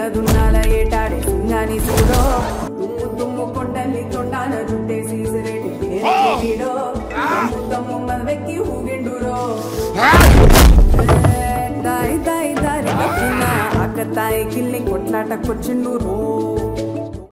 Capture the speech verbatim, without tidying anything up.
దున్నాల ఏటాడే సింగాని చూడో తుమ్ము తుమ్ము కొండల్ని తొండాన చుట్టేసి సిరేటిడో తమ్ము తమ్ము మదవెక్కి ఊగిండురో దాయి దాయి దారి అక్క తాయి కిల్లి కొట్లాటకొచ్చిండు రో